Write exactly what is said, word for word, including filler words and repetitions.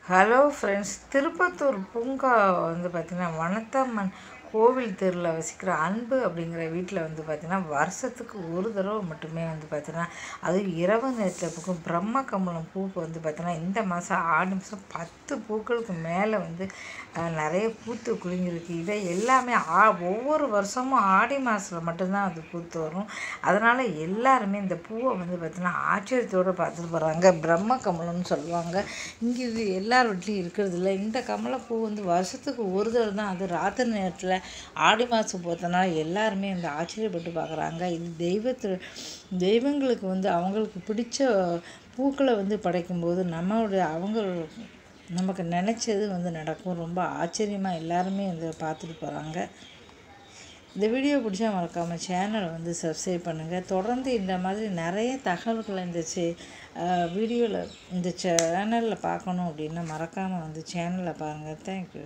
Hello friends, Tirupattur பூங்கா வந்து பார்த்திங்கன்னா வனத்தம்மன் கோவில் தெருவில் வசிக்கிற அன்பு அப்படிங்கிற வீட்டில் வந்து பார்த்திங்கன்னா வருஷத்துக்கு ஒரு தடவை மட்டுமே வந்து பார்த்திங்கன்னா அதுவும் இரவு நேரத்தில் பூக்கும் பிரம்ம கமலம் பூக்கு வந்து பார்த்திங்கன்னா இந்த மாதம் ஆடி மாதம் பத்து பூக்களுக்கு மேலே வந்து நிறைய பூத்து குலுங்கிருக்கு. இதை எல்லாமே ஆ ஒவ்வொரு வருஷமும் ஆடி மாதத்தில் மட்டும்தான் அது பூத்து வரும். அதனால் எல்லாருமே இந்த பூவை வந்து பார்த்திங்கன்னா ஆச்சரியத்தோடு பார்த்துட்டு போகிறாங்க. பிரம்ம கமலம்னு சொல்லுவாங்க. இங்கே இது எல்லார் வீட்லேயும் இருக்கிறது இல்லை. இந்த கமலப்பூ வந்து வருஷத்துக்கு ஒரு தடவை தான், அது ராத்திரி நேரத்தில் ஆடி மாதம் போகிறதுனால எல்லாருமே வந்து ஆச்சரியப்பட்டு பார்க்குறாங்க. இது தெய்வத்து தெய்வங்களுக்கு வந்து அவங்களுக்கு பிடிச்ச பூக்களை வந்து படைக்கும்போது நம்மளுடைய அவங்க நமக்கு நினச்சது வந்து நடக்கும். ரொம்ப ஆச்சரியமாக எல்லாருமே வந்து பார்த்துட்டு போகிறாங்க. இந்த வீடியோ பிடிச்சா மறக்காமல் சேனலை வந்து சப்ஸ்கிரைப் பண்ணுங்கள். தொடர்ந்து இந்த மாதிரி நிறைய தகவல்களை இந்த சே வீடியோவில் இந்த சேனலில் பார்க்கணும் அப்படின்னா மறக்காமல் வந்து சேனலை பாருங்கள். தேங்க்யூ.